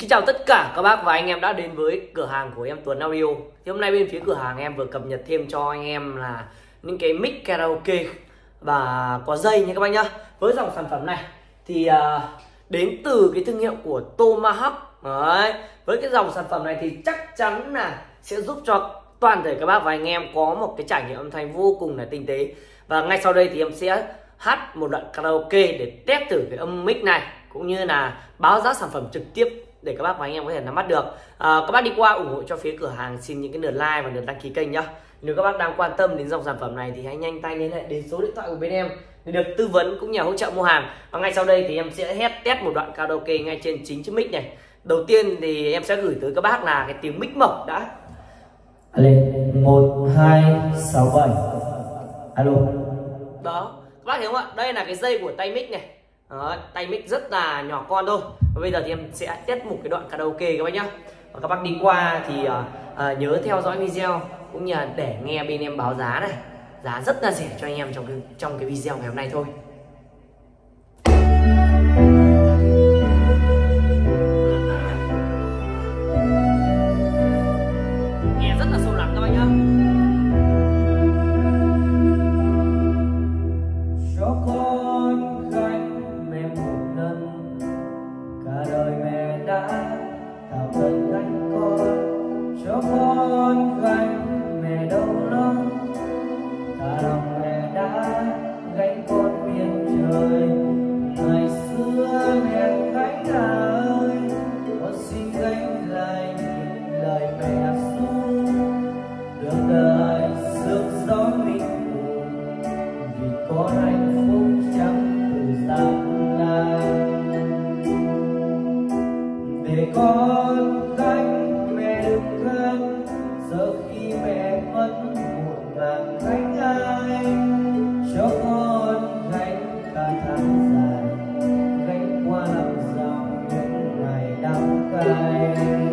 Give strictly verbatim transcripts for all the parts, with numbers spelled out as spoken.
Xin chào tất cả các bác và anh em đã đến với cửa hàng của em Tuấn Audio. Thì hôm nay bên phía cửa hàng em vừa cập nhật thêm cho anh em là những cái mic karaoke và có dây nha các bác nhá. Với dòng sản phẩm này thì uh, đến từ cái thương hiệu của Tomahawk. Đấy. Với cái dòng sản phẩm này thì chắc chắn là sẽ giúp cho toàn thể các bác và anh em có một cái trải nghiệm âm thanh vô cùng là tinh tế. Và ngay sau đây thì em sẽ hát một đoạn karaoke để test thử cái âm mic này, cũng như là báo giá sản phẩm trực tiếp để các bác và anh em có thể nắm bắt được. À, các bác đi qua ủng hộ cho phía cửa hàng, xin những cái lượt like và lượt đăng ký kênh nhá. Nếu các bác đang quan tâm đến dòng sản phẩm này thì hãy nhanh tay liên hệ đến số điện thoại của bên em để được tư vấn cũng như hỗ trợ mua hàng. Và ngay sau đây thì em sẽ hét test một đoạn karaoke ngay trên chính chiếc mic này. Đầu tiên thì em sẽ gửi tới các bác là cái tiếng mic mộc đã. Lên một hai sáu bảy. Alo. Đó, các bác thấy không ạ? Đây là cái dây của tay mic này. Đó, tay mic rất là nhỏ con thôi. Và bây giờ thì em sẽ test một cái đoạn karaoke các bác nhá. Và các bác đi qua thì uh, uh, nhớ theo dõi video cũng như là để nghe bên em báo giá này. Giá rất là rẻ cho anh em trong cái, trong cái video ngày hôm nay thôi. Nghe rất là sâu lắng các bác nhá. Cho con gánh mẹ một lần, cả đời mẹ đã tạo thân gánh con. Cho con gánh mẹ đâu lắm, cả lòng mẹ đã gánh con biển trời. Ngày xưa mẹ gánh ơi, con xin gánh lại những lời mẹ ru. Đường đời sương gió mình buồn, vì con hạnh phúc chẳng từ gian nan. Để con gánh mẹ đừng gánh, giờ khi mẹ mất một ngàn gánh ai. Cho con gánh cả tháng dài, gánh qua năm dòng những ngày đắng cay.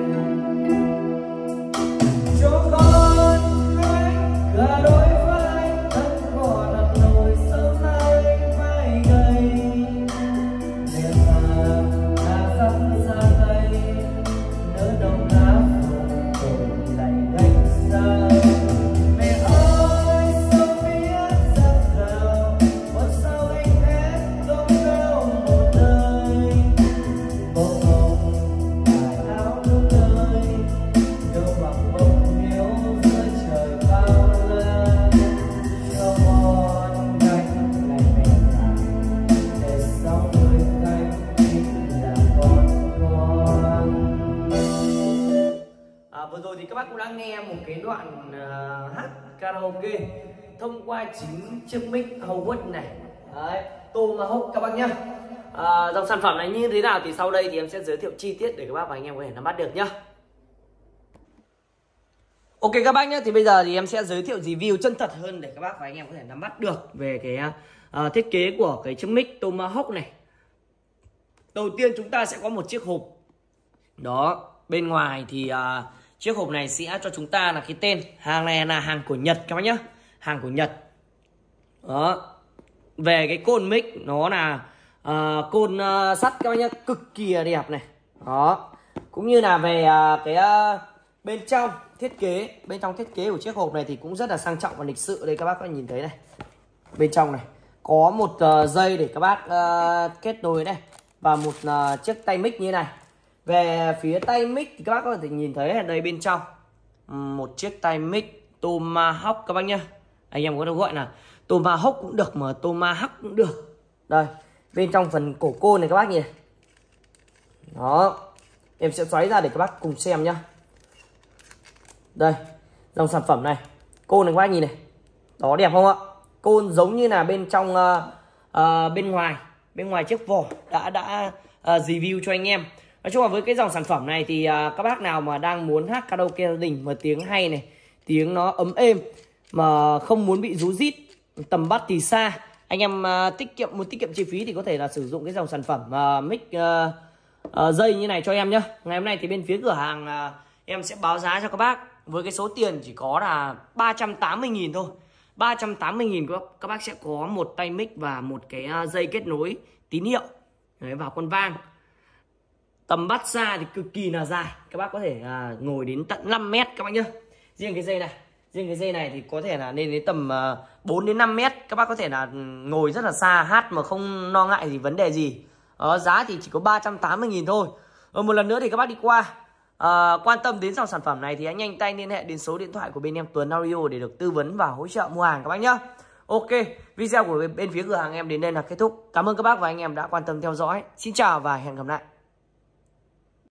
Cho con gánh cả đôi vai, thân cỏ đặt nồi sớm nay mai gầy. Mẹ già đã sắp ra tay, nỡ đông lá phượng rồi lại gánh xa. Mẹ ơi sao biết giặc rào, một sao anh hết đốm cao một đời. Bông hồng vải áo nước ơi, yêu bằng bông hiếu giữa trời bao la. Cho con gánh lại mẹ già, để sau người gánh chính là con con. À, vừa rồi thì các bác cũng đã nghe một cái đoạn uh, hát karaoke thông qua chính chiếc mic Howard này. Đấy, Tomahawk các bác nhá. À, dòng sản phẩm này như thế nào thì sau đây thì em sẽ giới thiệu chi tiết để các bác và anh em có thể nắm bắt được nhá. Ok các bác nhé, thì bây giờ thì em sẽ giới thiệu review chân thật hơn để các bác và anh em có thể nắm bắt được về cái uh, thiết kế của cái chiếc mic Tomahawk này. Đầu tiên chúng ta sẽ có một chiếc hộp. Đó, bên ngoài thì uh, chiếc hộp này sẽ cho chúng ta là cái tên. Hàng này là hàng của Nhật các bác nhé. Hàng của Nhật. Đó. Về cái côn mic nó là uh, côn uh, sắt các bác nhé, cực kỳ đẹp này. Đó. Cũng như là về uh, cái uh, bên trong thiết kế, bên trong thiết kế của chiếc hộp này thì cũng rất là sang trọng và lịch sự. Đây các bác có nhìn thấy này. Bên trong này có một uh, dây để các bác uh, kết nối này, và một uh, chiếc tay mic như này. Về phía tay mic thì các bác có thể nhìn thấy ở đây bên trong một chiếc tay mic Tomahawk các bác nhá. Anh em có thể gọi là Tomahawk cũng được mà Tomahawk cũng được. Đây, bên trong phần cổ côn này các bác nhìn này. Đó. Em sẽ xoáy ra để các bác cùng xem nhá. Đây, dòng sản phẩm này. Côn này các bác nhìn này. Đó, đẹp không ạ? Côn giống như là bên trong uh, uh, bên ngoài, bên ngoài chiếc vỏ đã đã uh, review cho anh em. Nói chung là với cái dòng sản phẩm này thì uh, các bác nào mà đang muốn hát karaoke gia đình mà tiếng hay này, tiếng nó ấm êm mà không muốn bị rú rít, tầm bắt thì xa, anh em uh, tiết kiệm muốn tiết kiệm chi phí thì có thể là sử dụng cái dòng sản phẩm uh, mic uh, uh, dây như này cho em nhá. Ngày hôm nay thì bên phía cửa hàng uh, em sẽ báo giá cho các bác với cái số tiền chỉ có là ba trăm tám mươi nghìn thôi. ba trăm tám mươi nghìn các bác sẽ có một tay mic và một cái uh, dây kết nối tín hiệu. Đấy, vào con vang. Tầm bắt xa thì cực kỳ là dài, các bác có thể à, ngồi đến tận năm mét các bác nhá. Riêng cái dây này, riêng cái dây này thì có thể là lên đến tầm à, bốn đến năm mét, các bác có thể là ngồi rất là xa hát mà không lo ngại gì vấn đề gì. Đó, giá thì chỉ có ba trăm tám mươi nghìn thôi. Ở một lần nữa thì các bác đi qua à, quan tâm đến dòng sản phẩm này thì hãy nhanh tay liên hệ đến số điện thoại của bên em Tuấn Audio để được tư vấn và hỗ trợ mua hàng các bác nhá. Ok, video của bên phía cửa hàng em đến đây là kết thúc. Cảm ơn các bác và anh em đã quan tâm theo dõi. Xin chào và hẹn gặp lại.